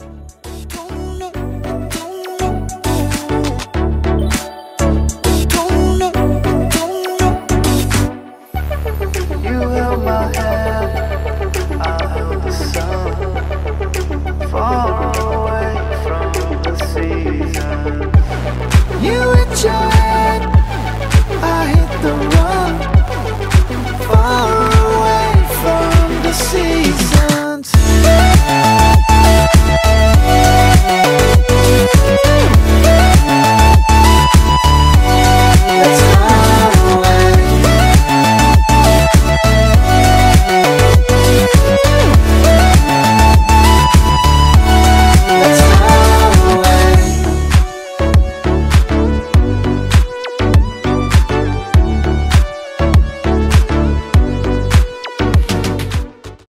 You held my hand, I held the sun, far away from the season. You enjoy